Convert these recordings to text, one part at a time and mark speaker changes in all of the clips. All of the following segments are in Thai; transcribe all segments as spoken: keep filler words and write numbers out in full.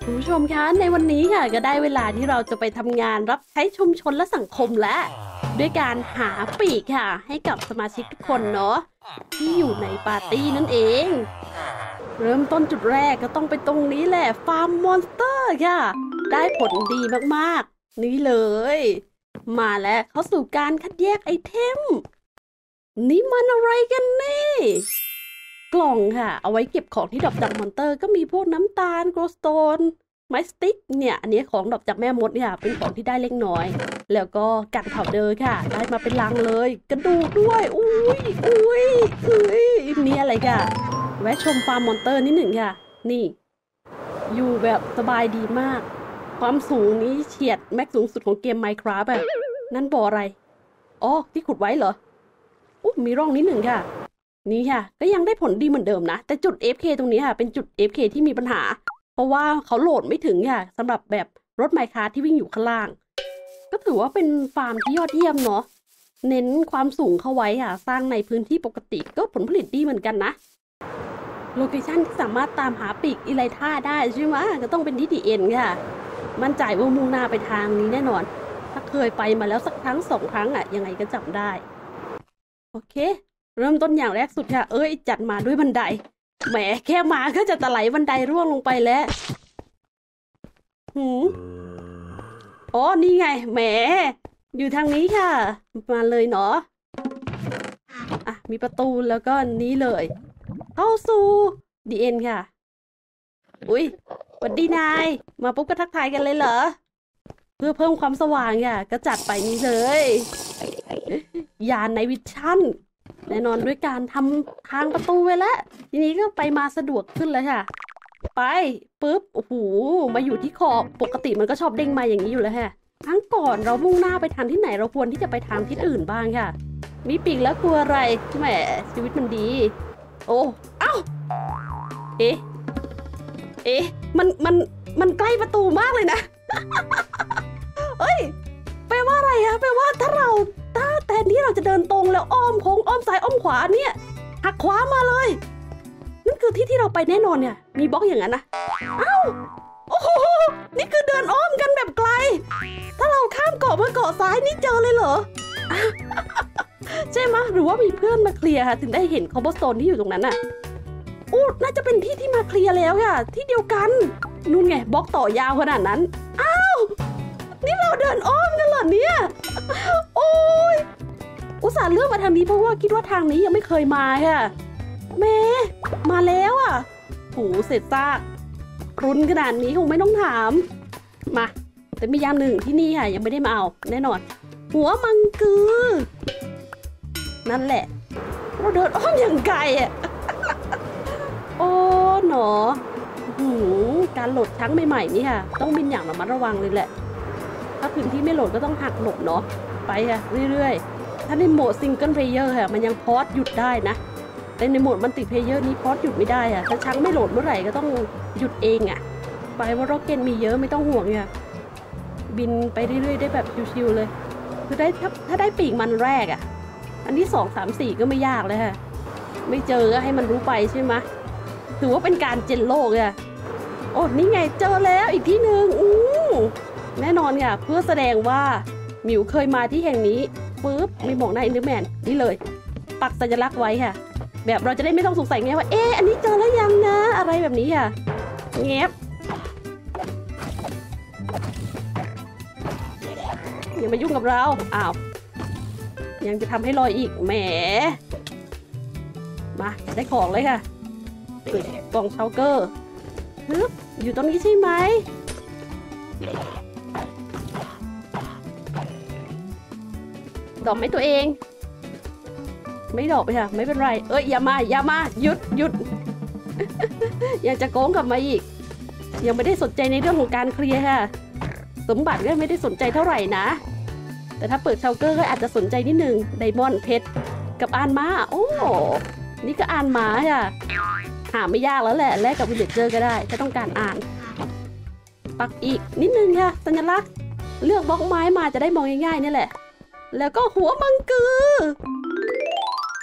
Speaker 1: คุณผู้ชมคะในวันนี้ค่ะก็ได้เวลาที่เราจะไปทำงานรับใช้ชุมชนและสังคมแล้วด้วยการหาปีกค่ะให้กับสมาชิกทุกคนเนาะที่อยู่ในปาร์ตี้นั่นเองเริ่มต้นจุดแรกก็ต้องไปตรงนี้แหละฟาร์มมอนสเตอร์ค่ะได้ผลดีมากๆนี่เลยมาแล้วเข้าสู่การคัดแยกไอเทมนี่มันอะไรกันนี่กล่องค่ะเอาไว้เก็บของที่ดรอปจากมอนเตอร์ก็มีพวกน้ำตาลโกลสโตนไม้สติ๊กเนี่ยอันนี้ของดรอปจากแม่มดเนี่ยเป็นของที่ได้เล็กน้อยแล้วก็กันเผาเดอร์ค่ะได้มาเป็นลังเลยกระดูกด้วยอุ้ยอุ้ยอุ้ยนี่อะไรค่ะแวะชมฟาร์มมอนเตอร์นิดหนึ่งค่ะนี่อยู่แบบสบายดีมากความสูงนี้เฉียดแม็กสูงสุดของเกม Minecraft อะนั่นบ่ออะไรอ๋อที่ขุดไว้เหรออุ๊ยมีร่องนิดหนึ่งค่ะนี่ค่ะก็ยังได้ผลดีเหมือนเดิมนะแต่จุด เอฟ เค ตรงนี้ค่ะเป็นจุด เอฟ เค ที่มีปัญหาเพราะว่าเขาโหลดไม่ถึงค่ะสำหรับแบบรถไมค์คาร์ที่วิ่งอยู่ข้างล่างก็ถือว่าเป็นฟาร์มที่ยอดเยี่ยมเนาะเน้นความสูงเข้าไว้ค่ะสร้างในพื้นที่ปกติก็ผลผลิตดีเหมือนกันนะโลเคชั่นที่สามารถตามหาปีกอิไลท่าได้ใช่ไหมก็ต้องเป็นที่ดีเอ็นค่ะมั่นใจว่ามุ่งหน้าไปทางนี้แน่นอนถ้าเคยไปมาแล้วสักครั้งสองครั้งอ่ะยังไงก็จำได้โอเคเริ่มต้นอย่างแรกสุดค่ะเอ้ยจัดมาด้วยบันไดแหมแค่มาก็จะตะไหลบันไดร่วงลงไปแล้วหืมอ๋อนี่ไงแหมอยู่ทางนี้ค่ะมาเลยเนาะอ่ะมีประตูแล้วก็นี้เลยเข้าสู่ดีเอ็นค่ะอุ้ยสวัสดีนายมาปุ๊บก็ทักทายกันเลยเหรอเพื่อเพิ่มความสว่างค่ะก็จัดไปนี้เลยยานไนวิชั่นแน่นอนด้วยการทำทางประตูไว้แล้วทีนี้ก็ไปมาสะดวกขึ้นเลยค่ะไปปุ๊บโอ้โหมาอยู่ที่ขอบปกติมันก็ชอบเด้งมาอย่างนี้อยู่แล้วฮะทั้งก่อนเรามุ่งหน้าไปทางที่ไหนเราควรที่จะไปทางทิศอื่นบ้างค่ะมีปีกแล้วกลัวอะไรแหมชีวิตมันดีโอ้เอ้าเอ๊ะเอ๊ะมันมันมันใกล้ประตูมากเลยนะ เอ้ยแปลว่าอะไรอะแปลว่าถ้าเราถ้าแทนที่เราจะเดินตรงแล้วอ้อมโค้งอ้อมซ้ายอ้อมขวาเนี่ยหักขวามาเลยนั่นคือที่ที่เราไปแน่นอนเนี่ยมีบล็อกอย่างนั้นนะเอ้าโอ้โหนี่คือเดินอ้อมกันแบบไกลถ้าเราข้ามเกาะมาเกาะซ้ายนี่เจอเลยเหรอ ใช่ไหมหรือว่ามีเพื่อนมาเคลียร์ค่ะถึงได้เห็นคอบเบอร์สโตนที่อยู่ตรงนั้นน่ะอู้น่าจะเป็นที่ที่มาเคลียร์แล้วค่ะที่เดียวกันนู่นไงบล็อกต่อยาวขนาดนั้นอ้าวนี่เราเดินอ้อมกันเหรอเนี่ยโอ้ยอุตส่าห์เลือกมาทางนี้เพราะว่าคิดว่าทางนี้ยังไม่เคยมาค่ะแม่มาแล้วอ่ะโหเสร็จซากรุนขนาดนี้คงไม่ต้องถามมาแต่มีอย่างหนึ่งที่นี่ค่ะยังไม่ได้มาเอาแน่นอนหัวมังกือนั่นแหละเราเดินอ้อมอย่างไกลอ่ะโอ้หนอหืมการโหลดช้างใหม่ๆนี่ค่ะต้องบินอย่างระมัดระวังเลยแหละถ้าพื้นที่ไม่โหลดก็ต้องหักหลบเนาะไปค่ะเรื่อยๆถ้าในโหมดซิงเกิลเพลเยอร์ค่ะมันยังพอสหยุดได้นะแต่ในโหมดมัลติเพลเยอร์นี้พอสหยุดไม่ได้อะถ้าช้างไม่โหลดเมื่อไหร่ก็ต้องหยุดเองอะไปว่าร็อกเก็ตมีเยอะไม่ต้องห่วงค่ะบินไปเรื่อยๆได้แบบชิวๆเลยคือได้ถ้าถ้าได้ปีกมันแรกอะอันที่สองสามสี่ก็ไม่ยากเลยค่ะไม่เจอก็ให้มันรู้ไปใช่ไหมถือว่าเป็นการเจนโลกอะโอ้นี่ไงเจอแล้วอีกที่หนึ่งอู้แน่นอนค่ะเพื่อแสดงว่าหมิวเคยมาที่แห่งนี้ปุ๊บมีบอกหน้าอินเดอร์แมนนี่เลยปักสัญลักษณ์ไว้ค่ะแบบเราจะได้ไม่ต้องสงสัยไงว่าเอ๊ะอันนี้เจอแล้วยังนะอะไรแบบนี้ค่ะเงียบอย่ามายุ่งกับเราอ้าวยังจะทำให้ลอยอีกแหมมาได้ของเลยค่ะกล่องเชาเกอร์ฮึบอยู่ตรงนี้ใช่ไหมดอกไหมตัวเองไม่ดอกไปค่ะไม่เป็นไรเอ้ยอย่ามาอย่ามาหยุดหยุด ยังจะโกงกลับมาอีกยังไม่ได้สนใจในเรื่องของการเคลียร์ค่ะสมบัติก็ไม่ได้สนใจเท่าไหร่นะแต่ถ้าเปิดเชาเกอร์ก็อาจจะสนใจนิดนึงไดมอนด์เพชรกับอานม้าโอ้นี่ก็อานม้าค่ะหาไม่ยากแล้วแหละแลกกับวิลเลจเจอร์ก็ได้ถ้าต้องการอ่านปักอีกนิดนึงค่ะสัญลักษณ์เลือกบล็อกไม้มาจะได้มองง่ายๆนี่แหละแล้วก็หัวมังกือ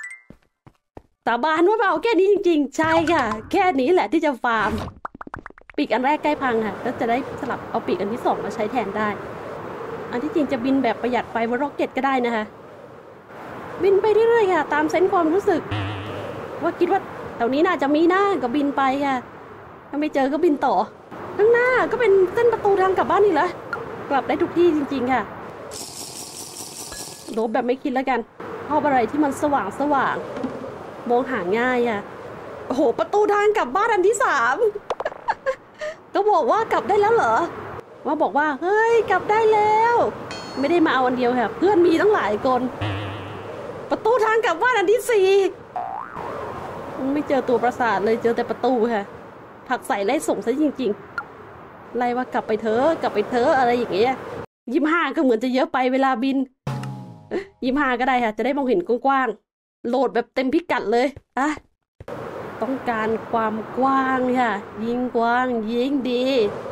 Speaker 1: สาบานว่าเบาแค่นี้จริงๆใช่ค่ะแค่นี้แหละที่จะฟาร์ม ปปีกอันแรกใกล้พังค่ะก็จะได้สลับเอาปีกอันที่สองมาใช้แทนได้อันที่จริงจะบินแบบประหยัดไฟบนร็อกเก็ตก็ได้นะคะบินไปเรื่อยๆค่ะตามเซนส์ความรู้สึกว่าคิดว่าแถวนี้น่าจะมีหน้าก็บินไปค่ะถ้าไม่เจอก็บินต่อข้างหน้าก็เป็นเส้นประตูทางกลับบ้านนี่แหละกลับได้ทุกที่จริงๆค่ะโดบแบบไม่คิดแล้วกันชอบอะไรที่มันสว่างสว่างมองหาง่ายอะโอ้โหประตูทางกลับบ้านอันที่สามก็บอกว่ากลับได้แล้วเหรอว่าบอกว่าเฮ้ยกลับได้แล้วไม่ได้มาเอาอันเดียวค่ะเพื่อนมีตั้งหลายคนประตูทางกลับบ้านอันที่สี่ไม่เจอตัวปราสาทเลยเจอแต่ประตูค่ะผักใส่ไล่ส่งซะจริงๆไล่ว่ากลับไปเถอะกลับไปเถอะอะไรอย่างเงี้ยยี่ห้าก็เหมือนจะเยอะไปเวลาบินยี่ห้าก็ได้ค่ะจะได้มองเห็นกว้างๆโหลดแบบเต็มพิกัดเลยอะต้องการความกว้างค่ะยิ่งกว้างยิ่งดี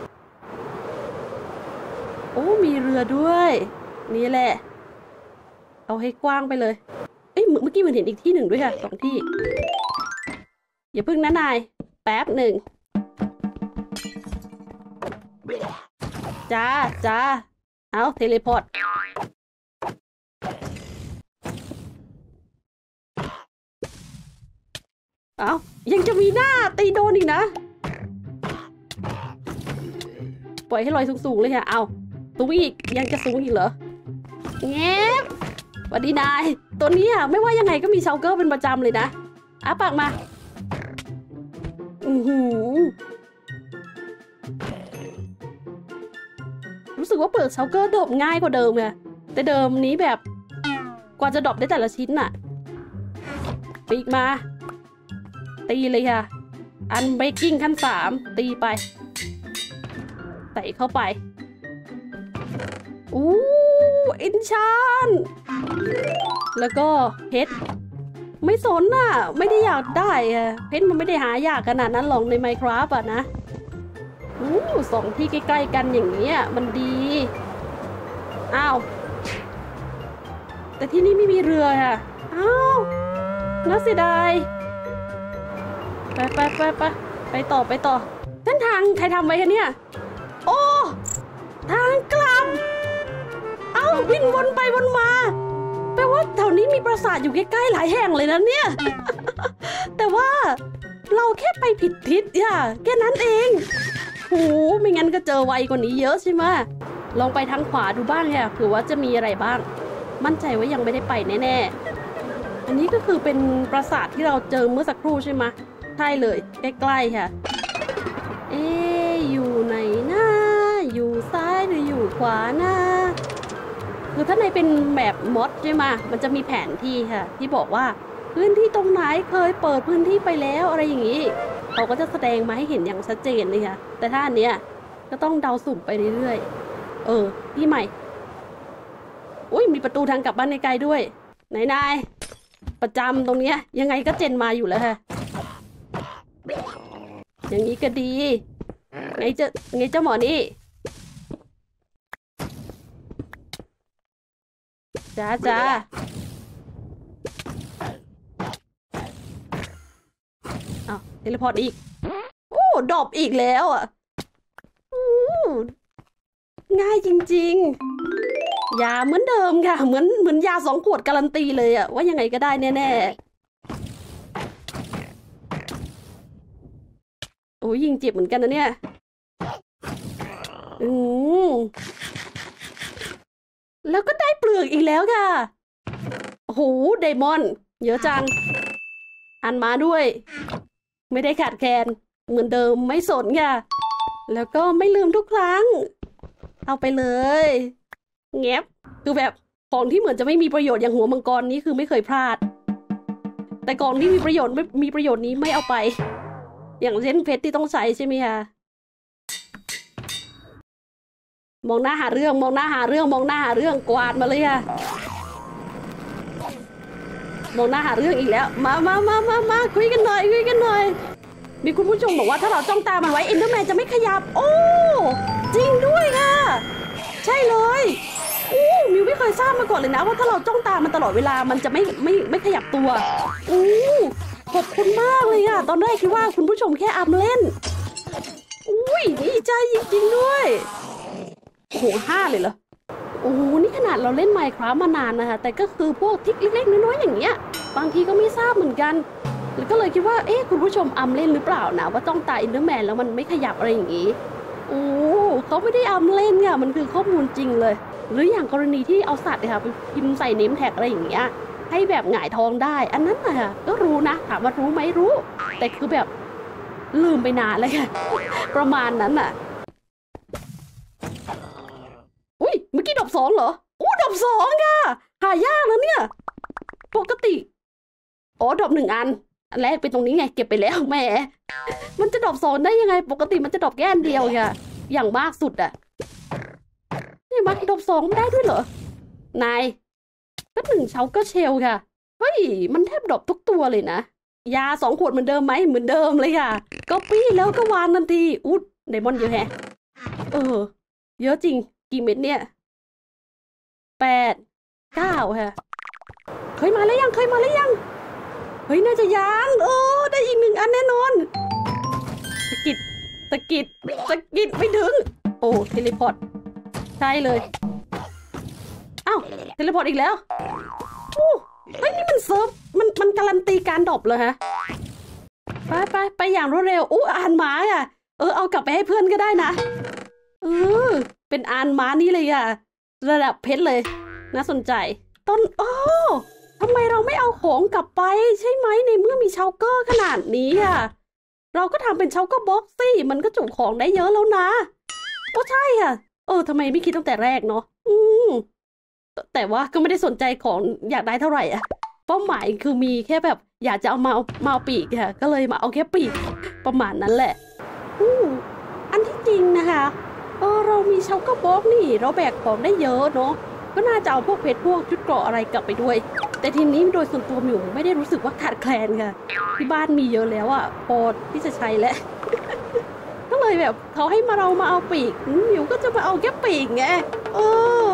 Speaker 1: โอ้มีเรือด้วยนี่แหละเอาให้กว้างไปเลยเอ้ยเมื่อกี้มันเห็นอีกที่หนึ่งด้วยค่ะสองที่อย่าพึ่งนะนายแป๊บหนึ่งจ้าจ้าเอาเทเลพอร์ตเอายังจะมีหน้าตีโดนอีกนะปล่อยให้ลอยสูงๆเลยค่ะเอาสูงอีกยังจะสูงอีกเหรอแง่สวัสดีนายตัวนี้อ่ะไม่ว่ายังไงก็มีเชาเกอร์เป็นประจำเลยนะอ้าปากมาอือหือรู้สึกว่าเปิดเชาเกอร์ดรอปง่ายกว่าเดิมไงแต่เดิมนี้แบบกว่าจะดรอปได้แต่ละชิ้นน่ะปีกมาตีเลยค่ะอันเบรกกิ้งขั้นสามตีไปใส่เข้าไปอู้อินชานแล้วก็เพชรไม่สนน่ะไม่ได้อยากได้อะเพชรมันไม่ได้หายากขนาดนั้นหรอกใน Minecraft อ่ะนะอู้สองที่ใกล้ๆกันอย่างเงี้ยมันดีอ้าวแต่ที่นี่ไม่มีเรือค่ะอ้าวน่าเสียดายไปไปไปไปไปต่อไปต่อเส้นทางใครทำไว้คะเนี่ยโอ้ทางกลับเอ้าวิ่งวนไปวนมาแปลว่าแถวนี้มีปราสาทอยู่ใกล้ๆหลายแห่งเลยนะเนี่ย แต่ว่าเราแค่ไปผิดทิศค่ะแค่นั้นเองโหไม่งั้นก็เจอไวกว่านี้เยอะใช่ไหมลองไปทางขวาดูบ้างค่ะเผื่อว่าจะมีอะไรบ้างมั่นใจว่ายังไม่ได้ไปแน่ๆอันนี้ก็คือเป็นปราสาทที่เราเจอเมื่อสักครู่ใช่ไหมใช่เลยใกล้ๆค่ะเอ๊ะอยู่ไหนนะอยู่ซ้ายหรืออยู่ขวานะคือถ้าในเป็นแบบมอดใช่ไหมมันจะมีแผนที่ค่ะที่บอกว่าพื้นที่ตรงไหนเคยเปิดพื้นที่ไปแล้วอะไรอย่างนี้เขาก็จะแสดงมาให้เห็นอย่างชัดเจนเลยค่ะแต่ถ้าอันเนี้ยก็ต้องเดาสุ่มไปเรื่อยๆเออที่ใหม่อุ้ยมีประตูทางกลับบ้านในไกลด้วยไหนนายประจำตรงเนี้ยยังไงก็เจนมาอยู่แล้วค่ะอย่างนี้ก็ดีไงเจ้าไงเจ้าหมอนี่จ้าจ้าเอาเทเลพอร์ตอีกโอ้ดรอปอีกแล้วอ่ะง่ายจริงๆยาเหมือนเดิมค่ะเหมือนเหมือนยาสองขวดการันตีเลยอ่ะว่ายังไงก็ได้แน่ๆโอ้ยยิงเจ็บเหมือนกันนะเนี่ยอืมแล้วก็ได้เปลือกอีกแล้วค่ะโอ้โหไดมอนด์เยอะจังอันมาด้วยไม่ได้ขาดแคลนเหมือนเดิมไม่สนค่ะแล้วก็ไม่ลืมทุกครั้งเอาไปเลยแงบคือแบบของที่เหมือนจะไม่มีประโยชน์อย่างหัวมังกรนี้คือไม่เคยพลาดแต่ของที่มีประโยชน์ไม่มีประโยชน์นี้ไม่เอาไปอย่างเช่นเพชรที่ต้องใช้ใช่ไหมคะมองหน้าหาเรื่องมองหน้าหาเรื่องมองหน้าหาเรื่องกวาดมาเลยค่ะมองหน้าหาเรื่องอีกแล้วมามามามามาคุยกันหน่อยคุยกันหน่อยมีคุณผู้ชมบอกว่าถ้าเราจ้องตามันไว้เอ็นเดอร์แมนจะไม่ขยับโอ้จริงด้วยค่ะใช่เลยอู้มิวไม่เคยทราบมาก่อนเลยนะว่าถ้าเราจ้องตามันตลอดเวลามันจะไม่ไม่ไม่ขยับตัวอู้ขอบคุณมากเลยค่ะตอนแรกคิดว่าคุณผู้ชมแค่อัมเล่นอุ้ยได้จริงๆด้วยโอ้โหห้าเลยเหรอโอ้โหนี่ขนาดเราเล่น Minecraft มานานนะคะแต่ก็คือพวกทิกเล็กๆน้อยๆอย่างเงี้ยบางทีก็ไม่ทราบเหมือนกันแล้วก็เลยคิดว่าเอ๊ะคุณผู้ชมอำเล่นหรือเปล่านะว่าต้องตายอินเดอร์แมนแล้วมันไม่ขยับอะไรอย่างงี้โอ้เขาไม่ได้อำเล่นค่ะมันคือข้อมูลจริงเลยหรืออย่างกรณีที่เอาสัตว์ค่ะไปพิมพ์ใส่เนมแท็กอะไรอย่างเงี้ยให้แบบหงายท้องได้อันนั้นนะคะก็รู้นะถามว่ารู้ไหมรู้แต่คือแบบลืมไปนานเลยค่ะประมาณนั้นอ่ะอุ้ยเมื่อกี้ดอกสองเหรออู้ดอกสองค่ะหายากนะเนี่ยปกติอ๋อดอกหนึ่งอันอันแรกเป็นตรงนี้ไงเก็บไปแล้วแหมมันจะดอกสองได้ยังไงปกติมันจะดอกแค่อันเดียวค่ะอย่างมากสุดอ่ะนี่มาดอกสองได้ด้วยเหรอนายก็หนึ่งเชาก็เชลค่ะเฮ้ยมันแทบดอกทุกตัวเลยนะยาสองขวดเหมือนเดิมไหมเหมือนเดิมเลยค่ะก็ปี้แล้วก็วางทันทีอุ๊ดไดมอนด์เยอะแฮะเออเยอะจริงกี่เม็ดเนี่ยแปดเก้าค่ะเคยมาแล้วยังเคยมาแล้วยังเฮ้ยน่าจะยังโอ้ได้อีกหนึ่งอันแน่นอนสกิดสกิดสกิดไม่ถึงโอ้เทเลพอร์ตใช่เลยอ้าวเทเลพอร์ตอีกแล้วโอ้เฮ้ยนี่มันเซิร์ฟมันมันการันตีการดรอปเลยฮะไปไปไปอย่างรวดเร็วอู้อ่านม้าอ่ะเออเอากลับไปให้เพื่อนก็ได้นะเออเป็นอ่านม้านี่เลยอ่ะระดับเพชรเลยน่าสนใจต้นโอ้ทำไมเราไม่เอาของกลับไปใช่ไหมในเมื่อมีเชาเกอร์ขนาดนี้อ่ะเราก็ทำเป็นเชาเกอร์บ็อกซ์สิมันก็จุของได้เยอะแล้วนะโอ้ใช่ค่ะเออทำไมไม่คิดตั้งแต่แรกเนาะอืมแต่ว่าก็ไม่ได้สนใจของอยากได้เท่าไหร่อ่ะเป้าหมายคือมีแค่แบบอยากจะเอามามาเอาปีกค่ะก็เลยมาเอาแค่ปีกประมาณนั้นแหละอู้อันที่จริงนะคะเออเรามีเชาเกอร์บ็อกซ์นี่เราแบกของได้เยอะเนาะก็น่าจะเอาพวกเพชรพวกชุดเกราะอะไรกลับไปด้วยแต่ทีนี้โดยส่วนตัวมิวไม่ได้รู้สึกว่าขาดแคลนค่ะที่บ้านมีเยอะแล้วอ่ะพอที่จะใช้แล้ว ก็เลยแบบเขาให้มาเรามาเอาปีกมิวก็จะมาเอาแค่ปีกไงเออ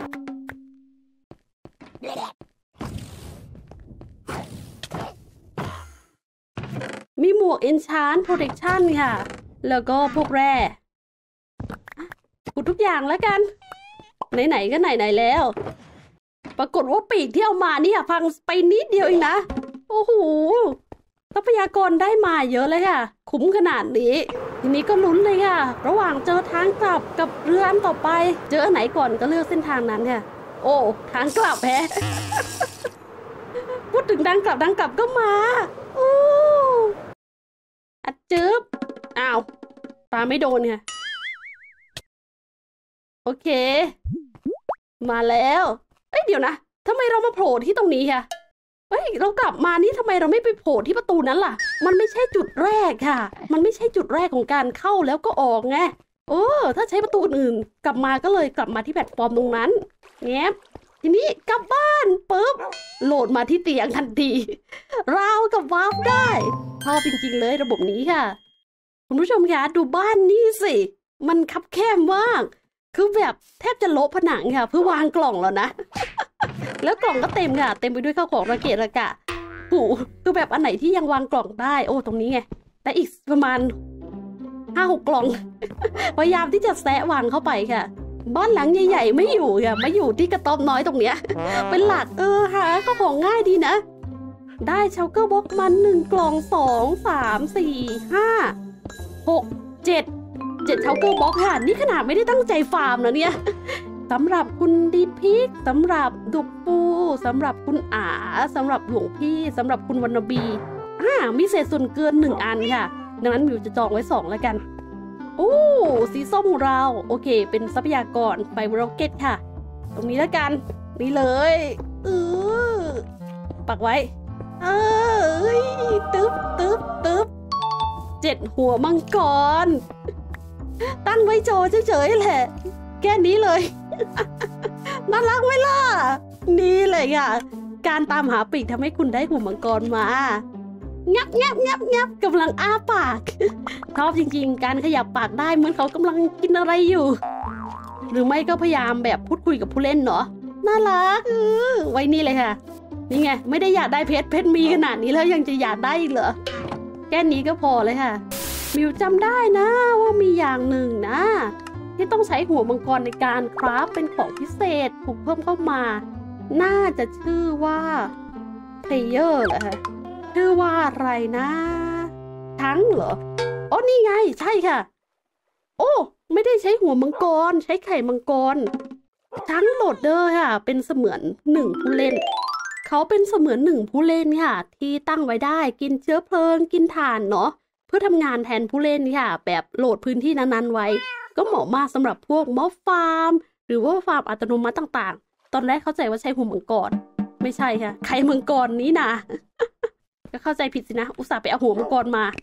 Speaker 1: มีหมวก Enchant Protection ค่ะแล้วก็พวกแร่กูทุกอย่างแล้วกันไหนๆก็ไหนๆแล้วปรากฏว่าปีกที่เอามานี่ค่ะพังไปนิดเดียวเองนะโอ้โหทรัพยากรได้มาเยอะเลยค่ะคุ้มขนาดนี้ทีนี้ก็ลุ้นเลยค่ะระหว่างเจอทางกลับกับเรืออันต่อไปเจออันไหนก่อนก็เลือกเส้นทางนั้นค่ะโอ้ทางกลับแฮะ พูดถึงทางกลับทางกลับก็มาโอ้อัดจึ๊บอ้าวปาไม่โดนค่ะโอเคมาแล้วเอ้ยเดี๋ยวนะทำไมเรามาโผล่ที่ตรงนี้ค่ะเฮ้ยเรากลับมานี่ทำไมเราไม่ไปโผล่ที่ประตูนั้นล่ะมันไม่ใช่จุดแรกค่ะมันไม่ใช่จุดแรกของการเข้าแล้วก็ออกไงโอ้ถ้าใช้ประตูอื่นกลับมาก็เลยกลับมาที่แพลตฟอร์มตรงนั้นแงบทีนี้กลับบ้านปุ๊บโหลดมาที่เตียงทันทีราวกับวาร์ปได้ชอบจริงๆเลยระบบนี้ค่ะคุณผู้ชมคะดูบ้านนี่สิมันคับแคบมากคือแบบแทบจะโละผนังค่ะเพื่อวางกล่องแล้วนะ แล้วกล่องก็เต็มค่ะเต็มไปด้วยข้าวของระเกะระกะหูคือแบบอันไหนที่ยังวางกล่องได้โอ้ตรงนี้ไงแต่อีกประมาณห้าหกกล่อง พยายามที่จะแซะวางเข้าไปค่ะบ้านหลังใหญ่ๆไม่อยู่ค่ะมาอยู่ที่กระต๊อบน้อยตรงเนี้ย เป็นหลักเออหาข้าวของง่ายดีนะได้เชลเกอร์บ็อกมันหนึ่งกล่องสองสามสี่ห้าหกเจ็ดเจ็ดเชลเกอร์บ็อกค่ะนี่ขนาดไม่ได้ตั้งใจฟาร์มนะเนี่ยสำหรับคุณดีพิกสำหรับดุกปูสำหรับคุณอาสำหรับหลวงพี่สำหรับคุณวรรณบีอ่ามีเศษส่วนเกินหนึ่งอันค่ะดังนั้นมิวจะจองไว้สองแล้วกันโอ้สีส้มของเราโอเคเป็นทรัพยากรไฟโรเก็ตค่ะตรงนี้แล้วกันนี่เลยเออปักไว้เอ้ยตึ๊บตึ๊บตึ๊บเจ็ดหัวมังกรตั้งไว้โจเฉยๆแหละแค่นี้เลย น่ารักไหมล่ะนี่เลยค่ะการตามหาปีกทำให้คุณได้หัวมังกรมางับงับงับงับกำลังอ้าปาก ชอบจริงๆการขยับปากได้เหมือนเขากำลังกินอะไรอยู่หรือไม่ก็พยายามแบบพูดคุยกับผู้เล่นเนาะน่ารักไว้นี่เลยค่ะนี่ไงไม่ได้อยากได้เพชรเพชรมีขนาดนี้แล้วยังจะอยากได้อีกเหรอแค่นี้ก็พอเลยค่ะมิวจำได้นะว่ามีอย่างหนึ่งนะที่ต้องใช้หัวมังกรในการคราฟเป็นของพิเศษถูกเพิ่มเข้ามา น่าจะชื่อว่า player เหรอฮะชื่อว่าอะไรนะทั้งเหรออ๋อนี่ไงใช่ค่ะโอ้ไม่ได้ใช้หัวมังกรใช้ไข่มังกรทั้งโหลดเดอร์ค่ะเป็นเสมือนหนึ่งผู้เล่นเขาเป็นเสมือนหนึ่งผู้เล่นค่ะที่ตั้งไว้ได้กินเชื้อเพลิงกินถ่านเนาะเพื่อทำงานแทนผู้เล่นค่ะแบบโหลดพื้นที่นั้นๆไว้ก็เหมาะมากสำหรับพวกม็อบฟาร์มหรือว่าฟาร์มอัตโนมัติต่างๆตอนแรกเข้าใจว่าใช้หัวมังกรไม่ใช่ค่ะไข่มังกรนี้นะ ก็เข้าใจผิดสินะอุตส่าห์ไปเอาหัวมังกรมา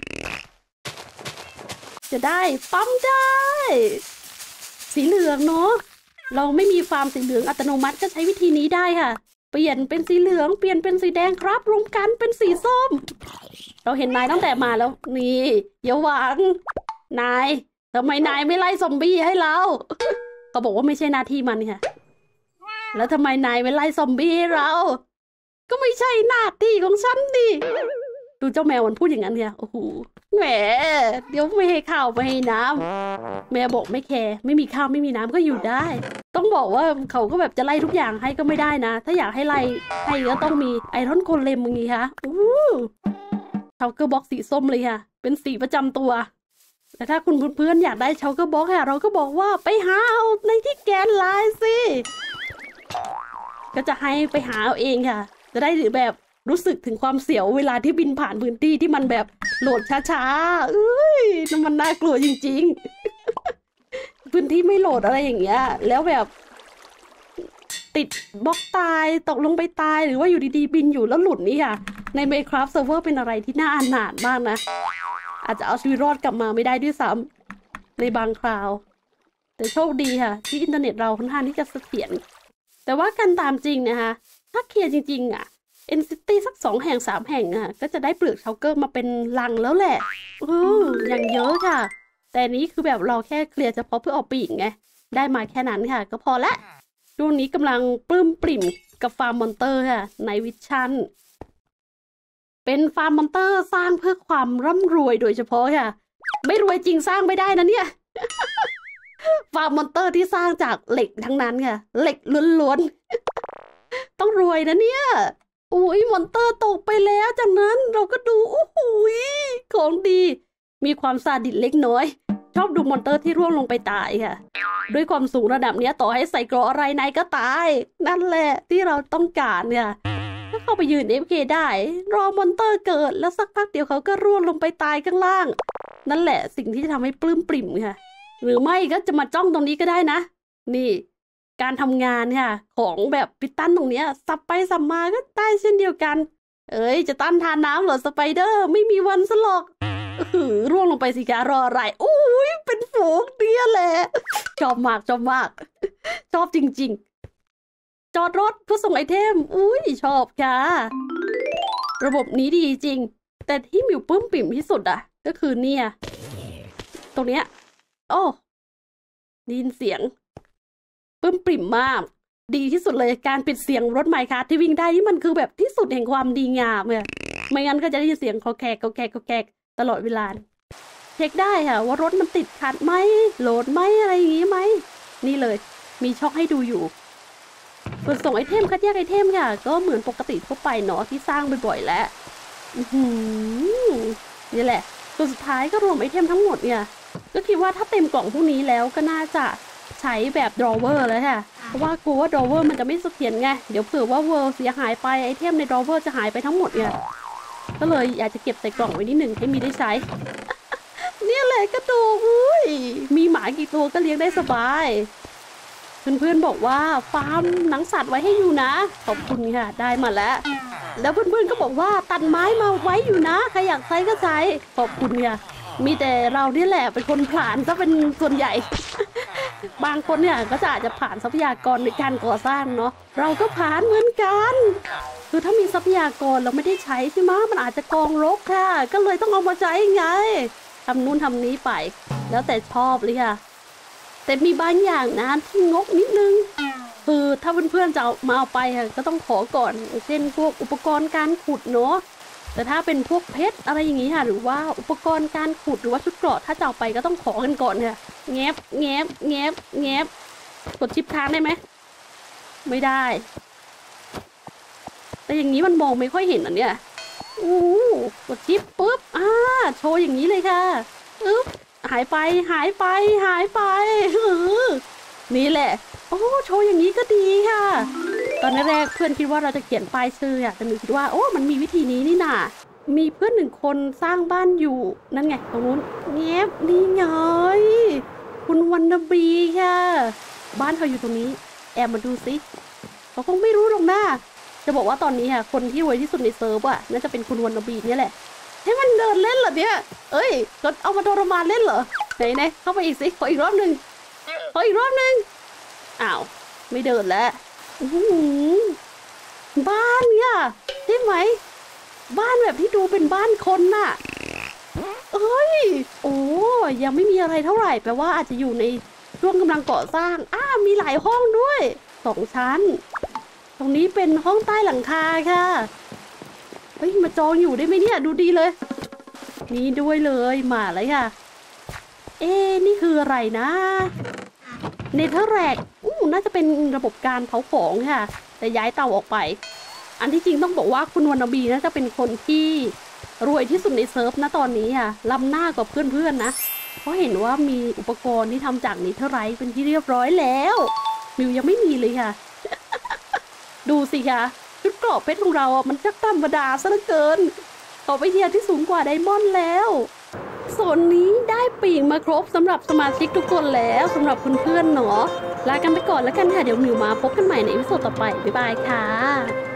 Speaker 1: จะได้ปั๊มได้สีเหลืองเนาะเราไม่มีฟาร์มสีเหลืองอัตโนมัติก็ใช้วิธีนี้ได้ค่ะเปลี่ยนเป็นสีเหลืองเปลี่ยนเป็นสีแดงครับรวมกันเป็นสีส้มเราเห็นนายตั้งแต่มาแล้วนี่อย่าหวังนายทำไมนายไม่ไล่ซอมบี้ให้เราเขาบอกว่าไม่ใช่หน้าที่มันค่ะแล้วทำไมนายไม่ไล่ซอมบี้ให้เราก็ไม่ใช่หน้าที่ของฉันดิดูเจ้าแมวมันพูดอย่างนั้นเนี่ยโอ้โหแหมเดี๋ยวไม่ให้ข้าวไม่ให้น้ำแม่บอกไม่แคร์ไม่มีข้าวไม่มีน้ำก็อยู่ได้ต้องบอกว่าเขาก็แบบจะไล่ทุกอย่างให้ก็ไม่ได้นะถ้าอยากให้ไล่ให้ก็ต้องมีไอรอนโกเลมอย่างงี้ค่ะอู้เชาเกอร์บ็อกสีส้มเลยค่ะเป็นสีประจำตัวแต่ถ้าคุณเพื่อนๆอยากได้เชาเกอร์บ็อกค่ะเราก็บอกว่าไปหาเอาในที่แกนไลน์สิก็จะให้ไปหาเอาเองค่ะจะได้แบบรู้สึกถึงความเสียวเวลาที่บินผ่านพื้นที่ที่มันแบบโหลดช้าๆเอ้ยนั่นมันน่ากลัวจริงๆพื้นที่ไม่โหลดอะไรอย่างเงี้ยแล้วแบบติดบล็อกตายตกลงไปตายหรือว่าอยู่ดีๆบินอยู่แล้วหลุดนี่ค่ะใน Minecraft Server เป็นอะไรที่น่าอนาถมากนะอาจจะเอาชีวิตรอดกลับมาไม่ได้ด้วยซ้ำในบางคราวแต่โชคดีค่ะที่อินเทอร์เน็ตเราค่อนข้างที่จะเสถียรแต่ว่ากันตามจริงนะคะถ้าเคลียร์จริงๆอ่ะเอ็นซิตี้สักสองแห่งสามแห่งอ่ะก็จะได้เปลือกเชาเกอร์มาเป็นลังแล้วแหละอืออย่างเยอะค่ะแต่นี้คือแบบเราแค่เคลียร์เฉพาะเพื่อเอาปีกไงได้มาแค่นั้นค่ะก็พอละช่วงนี้กำลังปลื้มปริ่มกับฟาร์มมอนเตอร์ค่ะในวิชั่นเป็นฟาร์มมอนเตอร์สร้างเพื่อความร่ำรวยโดยเฉพาะค่ะไม่รวยจริงสร้างไม่ได้นะเนี่ย ฟาร์มมอนเตอร์ที่สร้างจากเหล็กทั้งนั้นค่ะเหล็กล้วนๆ ต้องรวยนะเนี่ยอุ้ยมอนเตอร์ตกไปแล้วจากนั้นเราก็ดูโอ้โหของดีมีความซาดิสเล็กน้อยชอบดูมอนเตอร์ที่ร่วงลงไปตายค่ะด้วยความสูงระดับเนี้ยต่อให้ใส่เกราะอะไรนายก็ตายนั่นแหละที่เราต้องการเนี่ยถ้าเข้าไปยืน เอฟ เค ได้รอมอนเตอร์เกิดแล้วสักพักเดียวเขาก็ร่วงลงไปตายข้างล่างนั่นแหละสิ่งที่จะทำให้ปลื้มปริ่มค่ะหรือไม่ก็จะมาจ้องตรงนี้ก็ได้นะนี่การทำงานค่ะของแบบพิตันตรงเนี้ยสับไปสับมาก็ได้เช่นเดียวกันเอ้ยจะต้านทานน้ำเหรอสไปเดอร์ไม่มีวันสลอกหือร่วงลงไปสิคะรออะไรอุ้ยเป็นฝูงเนี่ยแหละชอบมากชอบมากชอบจริงๆจอดรถเพื่อส่งไอเทมอุ้ยชอบค่ะระบบนี้ดีจริงแต่ที่มิวปลื้มปิ่มที่สุดอ่ะก็คือเนี่ยตรงเนี้ยโอ้ได้ยินเสียงปลื้มปริ่มมากดีที่สุดเลยการปิดเสียงรถไมค์คาร์ที่วิ่งได้นี่มันคือแบบที่สุดแห่งความดีงามเลยไม่งั้นก็จะได้ยินเสียงคอแขกคอแขกคอแขกตลอดเวลาเช็คได้ค่ะว่ารถมันติดขัดไหมโหลดไหมอะไรอย่างงี้ไหมนี่เลยมีช่องให้ดูอยู่ส่วนส่งไอเทมคัดแยกไอเทมค่ะก็เหมือนปกติทั่วไปเนาะที่สร้างบ่อยๆแล้วนี่แหละส่วนสุดท้ายก็รวมไอเทมทั้งหมดเนี่ยก็คิดว่าถ้าเต็มกล่องพวกนี้แล้วก็น่าจะใช้แบบ drawer แล้วค่ะเพราะว่ากลัวว่า drawer มันจะไม่เสถียรไงเดี๋ยวเผื่อว่า world เสียหายไปไอเทมใน drawer จะหายไปทั้งหมดเนี่ยก็เลยอยากจะเก็บใส่กล่องไว้นิดหนึ่งให้มีได้ใช้ เนี่ยแหละกระดูกอุ้ยมีหมากี่ตัวก็เลี้ยงได้สบายเพื่อนๆบอกว่าฟาร์มหนังสัตว์ไว้ให้อยู่นะขอบคุณค่ะได้มาแล้วแล้วเพื่อนๆก็บอกว่าตัดไม้มาไว้อยู่นะใครอยากใช้ก็ใช้ขอบคุณค่ะมีแต่เราเนี่ยแหละเป็นคนผ่านซะเป็นส่วนใหญ่ บางคนเนี่ยก็จะอาจจะผ่านทรัพยากรในการก่อสร้างเนาะเราก็ผ่านเหมือนกันคือถ้ามีทรัพยากรเราไม่ได้ใช้ใช่ไหมมันอาจจะกองรกค่ะก็เลยต้องเอามาใช้ไงทำนู่นทำนี้ไปแล้วแต่ชอบเลยค่ะแต่มีบางอย่างนะที่งกนิดนึงคือถ้าเพื่อนๆจะเอามาเอาไปค่ะก็ต้องขอก่อนเช่นพวกอุปกรณ์การขุดเนาะแต่ถ้าเป็นพวกเพชรอะไรอย่างนี้ค่ะหรือว่าอุปกรณ์การขุดหรือว่าชุดเกราะถ้าจะเอาไปก็ต้องขอกันก่อนค่ะแงบแงบแงบแงบกดชิปค้างได้ไหมไม่ได้แต่อย่างนี้มันมองไม่ค่อยเห็นอ่ะเนี่ยอู้กดชิปปุ๊บอ่าโชว์อย่างนี้เลยค่ะอึ๊บหายไปหายไปหายไปนี่แหละโอ้โชว์อย่างนี้ก็ดีค่ะตอนแรกเพื่อนคิดว่าเราจะเขียนป้ายชื่ออะแต่หนูคิดว่าโอ้มันมีวิธีนี้นี่นามีเพื่อนหนึ่งคนสร้างบ้านอยู่นั่นไงตรงนู้นเงียบนี่ไงคุณวันนบีค่ะบ้านเธออยู่ตรงนี้แอบมาดูสิเขาคงไม่รู้หรอกนะจะบอกว่าตอนนี้ค่ะคนที่รวยที่สุดในเซิร์ฟอะน่าจะเป็นคุณวันนบีนี่แหละให้มันเดินเล่นเหรอเนี่ยเอ้ยก็เอามาทรมานเล่นเหรอไหนไหนเข้าไปอีกสิขออีกรอบหนึ่งขออีกรอบหนึ่งอ้าวไม่เดินแล้วบ้านเนี่ยใช่ไหมบ้านแบบที่ดูเป็นบ้านคนน่ะเอ้ยโอ้ยังไม่มีอะไรเท่าไหร่แปลว่าอาจจะอยู่ในช่วงกำลังก่อสร้างอ้ามีหลายห้องด้วยสองชั้นตรงนี้เป็นห้องใต้หลังคาค่ะเฮ้ยมาจองอยู่ได้ไหมเนี่ยดูดีเลยนี่ด้วยเลยมาเลยค่ะเอ๊นี่คืออะไรนะเนเธอร์แร็กอู้น่าจะเป็นระบบการเผาของค่ะแต่ย้ายเตาออกไปอันที่จริงต้องบอกว่าคุณวรรณบีน่าจะเป็นคนที่รวยที่สุดในเซิร์ฟนะตอนนี้ค่ะล้ำหน้ากว่าเพื่อนๆนะเพราะเห็นว่ามีอุปกรณ์ที่ทำจากเนเธอร์ไรท์เป็นที่เรียบร้อยแล้วมิวยังไม่มีเลยค่ะ ดูสิคะชุดเกราะเพชรของเราอ่ะมันจะธรรมดาซะเหลือเกินต่อไปเทียร์ที่สูงกว่าไดมอนด์แล้วส่วนนี้ได้ปีกมาครบสำหรับสมาชิกทุกคนแล้วสำหรับเพื่อนๆเนาะลากันไปก่อนแล้วกันค่ะเดี๋ยวมิวมาพบกันใหม่ในวิดีโอต่อไปบ๊ายบายค่ะ